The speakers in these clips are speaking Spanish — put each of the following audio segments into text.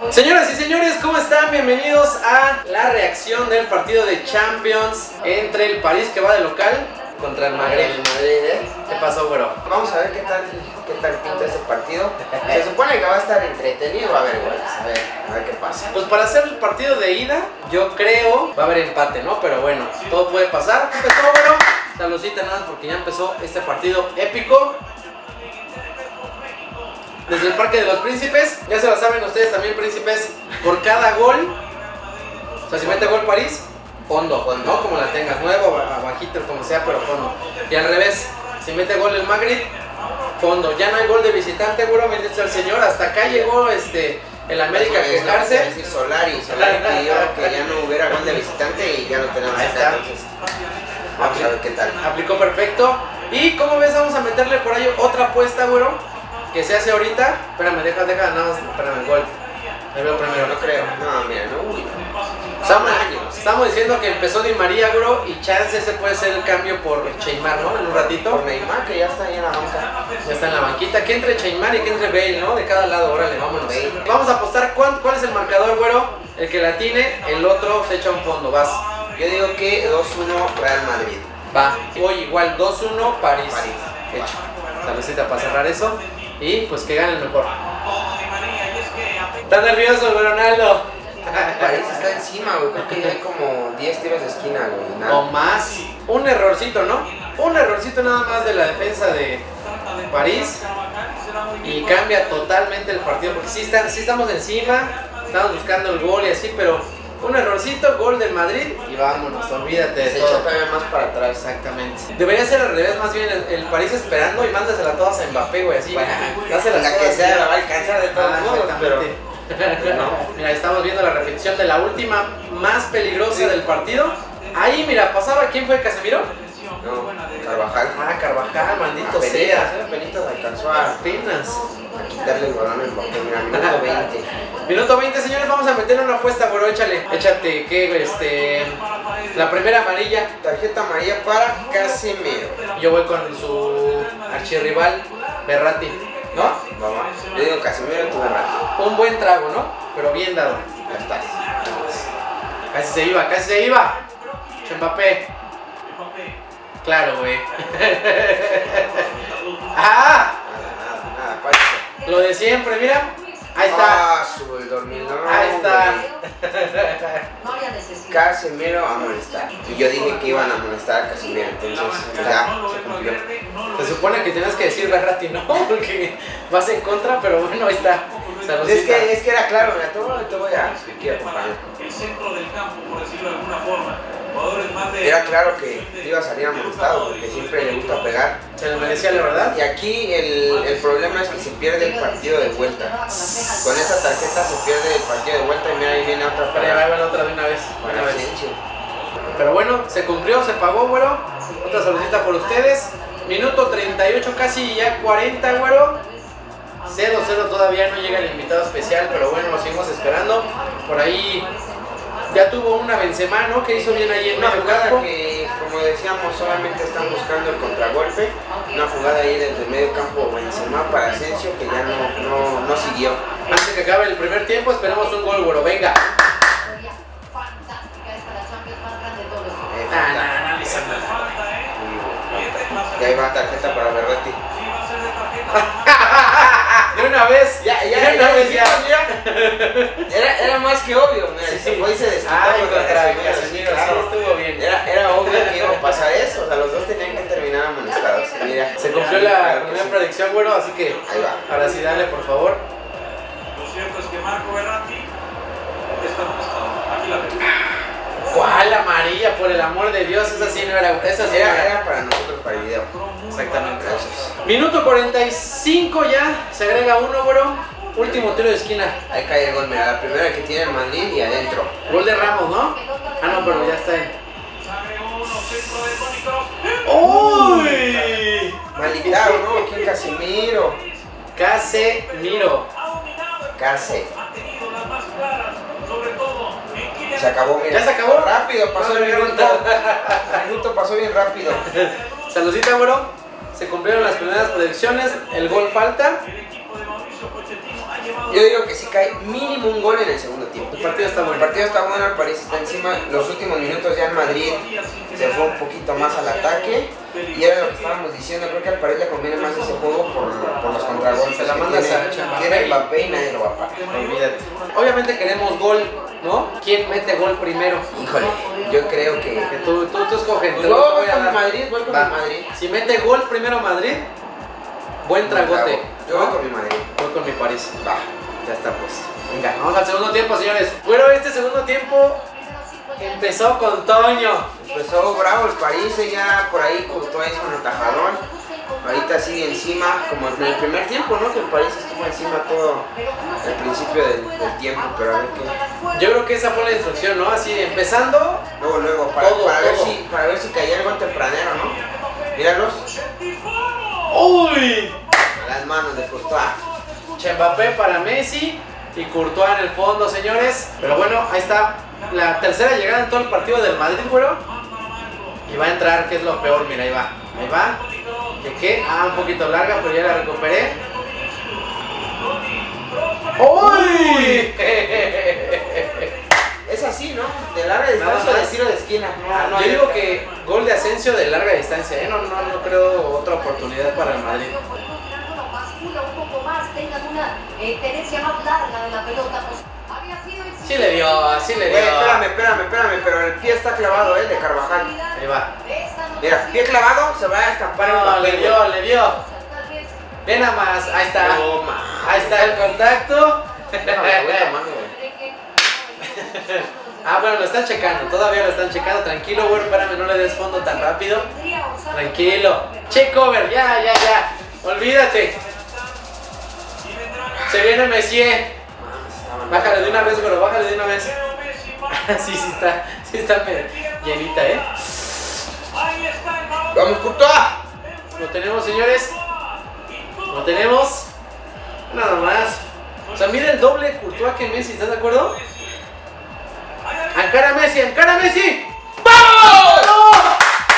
Señoras y señores, ¿cómo están? Bienvenidos a la reacción del partido de Champions entre el París, que va de local, contra el Madrid. ¿Qué pasó, güero? Vamos a ver qué tal pinta este partido. Se supone que va a estar entretenido, va a haber goles. A ver qué pasa. Pues para hacer el partido de ida, yo creo va a haber empate, ¿no? Pero bueno, todo puede pasar. Empezó, güero. Saludcita nada más porque ya empezó este partido épico. Desde el Parque de los Príncipes, ya se lo saben ustedes también, príncipes, por cada gol, o sea, si mete gol París, fondo, ¿no? Como la tengas, nuevo, bajito, como sea, pero fondo. Y al revés, si mete gol el Madrid, fondo. Ya no hay gol de visitante, güero, bendito sea el Señor. Hasta acá llegó el América a quejarse. Solari pidió que ya no hubiera gol de visitante y ya lo tenemos acá. Vamos a ver qué tal. Aplicó perfecto. Y como ves, vamos a meterle por ahí otra apuesta, güero, que se hace ahorita. Espérame, deja nada más, espérame, el gol. Ahí veo primero. No creo. No, mira, no. Uy. Estamos diciendo que empezó Di María, bro, y chance ese puede ser el cambio por Neymar, ¿no? En un ratito. Por Neymar, que ya está ahí en la banca. Ya está en la banquita. Que entre Neymar y que entre Bale, ¿no? De cada lado, órale, vámonos. Bale. Vamos a apostar cuál es el marcador, güero. El que la tiene, el otro se echa un fondo, vas. Yo digo que 2-1 Real Madrid. Va. Hoy igual 2-1 París. Hecho. Saludcita para cerrar eso. Y pues que gane el mejor. ¿Estás nervioso, Ronaldo? París está encima, güey. Creo que ya hay como 10 tiros de esquina, güey. O más. Un errorcito, ¿no? Un errorcito nada más de la defensa de París y cambia totalmente el partido. Porque sí estamos encima, estamos buscando el gol y así, pero un errorcito, gol del Madrid y vámonos, olvídate de se todo. echa todavía más para atrás. Exactamente. Debería ser al revés, más bien el París esperando y mándasela todas a Mbappé, güey, así. Dáselas la que sea la va a alcanzar de todos modos, pero no. Mira, estamos viendo la repetición de la última más peligrosa del partido. Ahí, mira, pasaba, ¿quién fue? ¿Casemiro? No, Carvajal. Ah, Carvajal, maldito sea. Benítez alcanzó a quitarle el balón en Mbappé. Mira, minuto 20. Minuto 20, señores, vamos a meterle una apuesta, bro, échate, ¿qué? La primera amarilla. Tarjeta amarilla para Casemiro. Yo voy con su archirrival, Verratti, ¿no? Vamos. Yo digo Casemiro, tú Verratti. Un buen trago, ¿no? Pero bien dado. Ya estás. Casi se iba. Mbappé. Claro, güey. ¡Ah! Nada, parece. Lo de siempre, mira. Ahí está. Ah, sube el dormilón. Ahí está. Casemiro a molestar. Y yo dije que iban a molestar a Casemiro, entonces ya se cumplió. Se supone que tienes que decir Verratti, ¿no? Porque vas en contra, pero bueno, ahí está. Es que era claro, mira, te voy a explicar, compañero. El centro del campo, por decirlo de alguna forma. Era claro que iba a salir amonestado, porque siempre le gusta pegar. Se lo merecía, la verdad. Y aquí el problema es que se pierde el partido de vuelta. Con esa tarjeta se pierde el partido de vuelta y mira, ahí viene otra. Pero ahí va otra de una vez. Pero bueno, se cumplió, se pagó, güero. Otra saludita por ustedes. Minuto 38, casi ya 40, güero. 0-0 todavía no llega el invitado especial, pero bueno, lo seguimos esperando. Por ahí ya tuvo una Benzema, ¿no? Que hizo bien ahí en una medio jugada campo. Que, como decíamos, solamente están buscando el contragolpe. Una jugada ahí desde el medio campo Benzema para Asensio que ya no siguió. Antes que acabe el primer tiempo, esperemos un gol, güero. Venga. Y ahí va tarjeta para Verratti. De una vez, ya. Era más que obvio, mira, se fue y se desquitó. Casemiro, estuvo bien. Era obvio que iba a pasar eso, o sea, los dos tenían que terminar amonestados. Mira, se cumplió la primera predicción, güero, así que ahí va. Ahora sí, dale, por favor. Lo cierto es que Marco Verratti está amonestado. Aquí la veo. ¿Cuál amarilla? Por el amor de Dios, esa sí no era. Era para nosotros, para el video. Exactamente. Minuto 45 ya, se agrega uno, bro. Último tiro de esquina. Ahí cae el gol, mira, la primera que tiene el Madrid y adentro. Gol de Ramos, ¿no? Ah, no, pero ya está ahí. ¡Uy! Malditado, ¿no? Aquí Casemiro. Se acabó, mira. ¿Ya se acabó? Rápido, pasó el minuto. El minuto pasó bien rápido. Saludcita, bro. Se cumplieron las primeras predicciones. El gol falta. Yo digo que sí cae mínimo un gol en el segundo tiempo. El partido está El bueno. partido está bueno, el París está encima. Los últimos minutos ya en Madrid se fue un poquito más al ataque. Y era lo que estábamos diciendo, creo que al París le conviene más ese juego por los contragolpes. Se la que mandas tiene, a Mbappé. tiene Mbappé y nadie lo va a parar. Olvídate. Obviamente queremos gol, ¿no? ¿Quién mete gol primero? Híjole, yo creo que... Que tú escoges. Pues te lo yo voy voy a con dar. Madrid, voy con Va. mi Madrid. Si mete gol primero Madrid, buen tragote. Yo voy con mi Madrid. Voy con mi París. Va. Ya está pues. Venga, vamos al segundo tiempo, señores. Bueno, este segundo tiempo empezó con Toño. Empezó bravo el París, ya por ahí Courtois con el tajadón. Ahorita sigue encima, como en el primer tiempo, ¿no? Que el París estuvo encima todo el principio del tiempo, pero a ver qué. Yo creo que esa fue la instrucción, ¿no? Así empezando. Luego, para ver si caía el gol tempranero, ¿no? Míralos, ¡Uy! las manos de Courtois. Mbappé para Messi y Courtois en el fondo, señores. Pero bueno, ahí está la tercera llegada en todo el partido del Madrid, güero. Y va a entrar, que es lo peor, mira, ahí va. Ahí va. ¿De qué? Un poquito larga, pero ya la recuperé. ¡Uy! Es así, ¿no? De larga distancia, de tiro de esquina. Yo digo que gol de Asensio de larga distancia, ¿eh? No creo otra oportunidad para el Madrid. Un poco más, tengan una tenencia más larga de la pelota. Sí le dio, sí le dio. Espérame, pero el pie está clavado, de Carvajal. Ahí va. Mira, pie clavado, se va a estampar el No, papel. le dio. Ve nada más, ahí está. No, man. Ahí está el contacto. Déjame, voy a mano, güey. Bueno, lo están checando, todavía lo están checando. Tranquilo, güey, espérame, no le des fondo tan rápido. Tranquilo. Check over, ya. Olvídate. Se viene Messi. Bájale de una vez, güey, bájale de una vez. sí está llenita, ¿eh? ¡Vamos, Courtois! Lo tenemos, señores. Lo tenemos. Nada más. O sea, mira el doble Courtois que Messi, ¿estás de acuerdo? ¡Encara Messi! ¡Encara Messi! ¡Vamos! ¡No!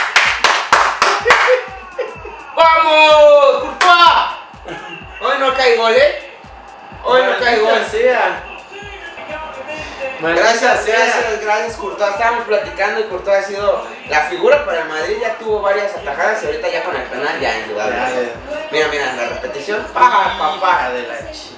¡Vamos, Courtois! Hoy no cae gol, ¿eh? Hoy no cae gol. Gracias, Courtois. Estábamos platicando y Courtois ha sido la figura para el Madrid. Ya tuvo varias atajadas y ahorita ya con el penal ya indudable. Mira, la repetición. Papá de la ch.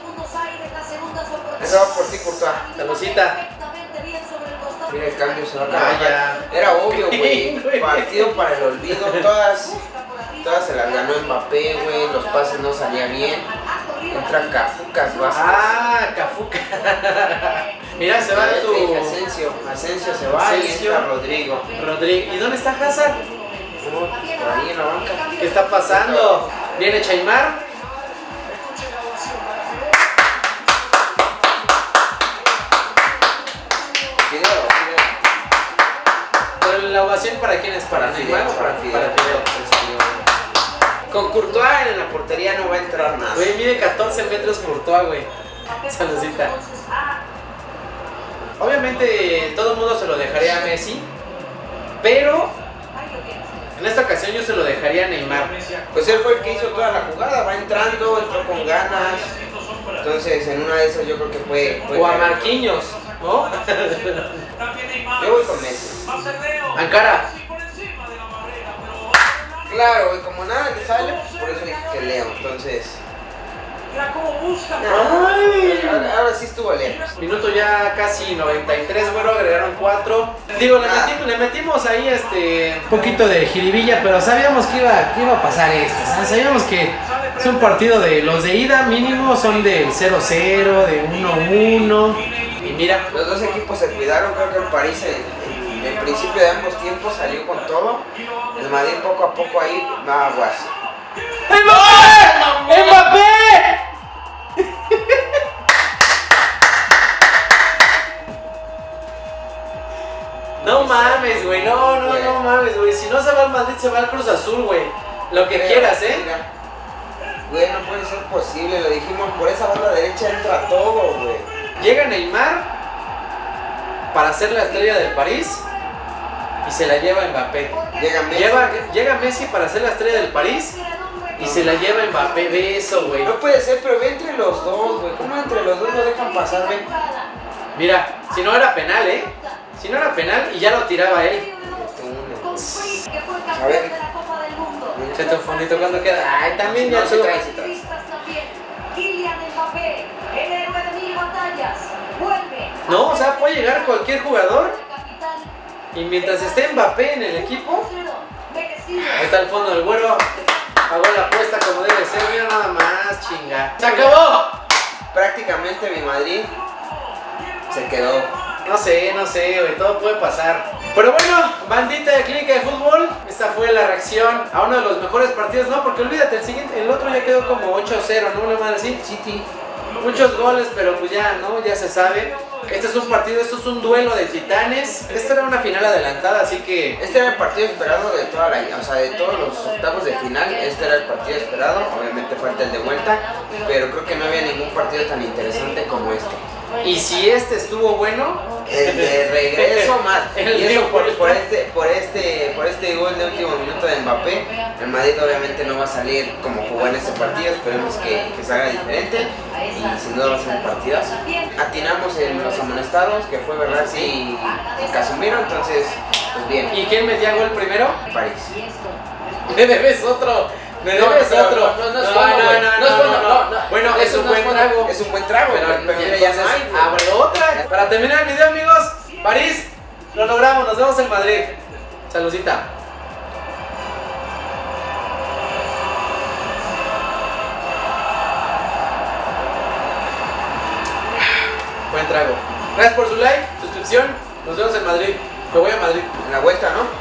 Eso va por ti, Courtois. Saludcita. Mira el cambio, se va a Vaya. acabar. Era obvio, güey. Partido para el olvido. Todas se las ganó Mbappé, güey. Los pases no salían bien. Entra Cafucas Vázquez. Cafuca. Mira, se va tu Asensio se va y entra Rodrigo. ¿Y dónde está Hazard? Por ahí en la banca. ¿Qué está pasando? Viene Chaimar. Pero la ovación para quién es, para Neymar o para Fidel. Con Courtois en la portería no va a entrar nada. Güey, mide 14 metros Courtois, güey. Saludcita. Obviamente todo el mundo se lo dejaría a Messi, pero en esta ocasión yo se lo dejaría a Neymar. Pues él fue el que hizo toda la jugada, va entrando, entró con ganas. Entonces en una de esas yo creo que fue O a Marquinhos, ¿no? Yo voy con Messi. Ankara. Claro, güey, como nada le sale, pues por eso dije que Leo. Entonces ahora sí estuvo lejos. Minuto ya casi 93, bueno, agregaron 4. Digo, le metimos ahí un poquito de jiribilla, pero sabíamos que iba a pasar esto. ¿Sabes? Sabíamos que es un partido de los de ida mínimo, son del 0-0, de 1-1. Y mira, los dos equipos se cuidaron, creo que el París en el principio de ambos tiempos salió con todo. El Madrid poco a poco ahí va a guas. ¡Mbappé! ¡Mbappé! No mames, güey, no mames, güey. Si no se va al Madrid, se va al Cruz Azul, güey. Lo que quieras, ¿eh? Güey, no puede ser posible, lo dijimos, por esa banda derecha entra todo, güey. Llega Neymar para ser la estrella del París y se la lleva Mbappé. Llega Messi para ser la estrella del París y se la lleva Mbappé, ve eso, güey. No puede ser, pero ve entre los dos, güey. ¿Cómo entre los dos lo dejan pasar, ve? Mira, si no era penal, si no era penal y ya lo tiraba él. A ver. Échate un fondito cuando queda. Ay, también ya No, se tú. trae, se trae. No, o sea, puede llegar cualquier jugador y mientras esté Mbappé en el equipo, ahí está el fondo del güero. Pagó la apuesta como debe ser, mira nada más, chinga. ¡Se acabó! Prácticamente mi Madrid se quedó. No sé, güey, todo puede pasar. Pero bueno, bandita de Clínica de Fútbol, esta fue la reacción a uno de los mejores partidos, no, porque olvídate, el otro ya quedó como 8-0, ¿no? Una madre así. City. Muchos goles, pero pues ya, ¿no? Ya se sabe. Este es un partido, esto es un duelo de titanes. Esta era una final adelantada, así que... Este era el partido esperado de toda la, o sea, de todos los octavos de final. Este era el partido esperado. Obviamente falta el de vuelta, pero creo que no había ningún partido tan interesante como este. Y si este estuvo bueno, El de regreso más. El Y eso de por vuelta. este gol de último minuto de Mbappé. El Madrid obviamente no va a salir como jugó en este partido. Esperemos que se haga diferente. Y sin duda va a ser un partidazo. Atinamos en los amonestados, que fue Verratti y Casemiro. Entonces, pues bien. ¿y quién metía gol primero? París. Me debes otro. Me No, debes pero otro. no es fondo, güey. No es fondo, no. Bueno, es un no buen fondo. trago. Es un buen trago, pero mira, ya no hay, güey. abre otra. Para terminar el video, amigos, París, lo logramos. Nos vemos en Madrid. Saludcita. Buen trago. Gracias por su like, suscripción. Nos vemos en Madrid. Me voy a Madrid. En la vuelta, ¿no?